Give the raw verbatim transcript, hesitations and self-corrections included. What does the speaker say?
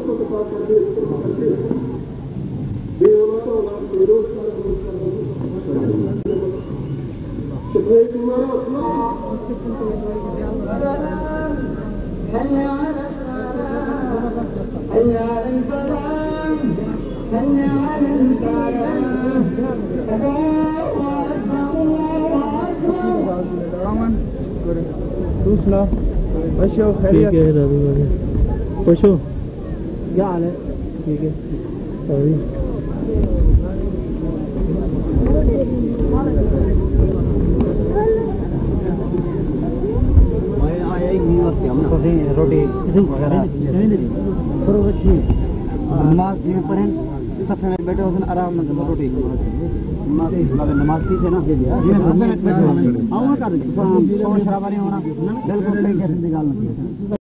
توصلة ماشية وخيرية. ठीक है राधे वाले खुश हो? क्या हाल है? ठीक है सॉरी मैं आया ही नहीं बस हम रोटी रोटी वगैरह थोड़ा अच्छी नमाज में पढ़ें सब में बैठे हो आराम से रोटी नमाज नमाज की है ना ये सब में बैठे हो आओ ना कर शोर शराबा नहीं होना बिल्कुल कहीं कैसे निकालना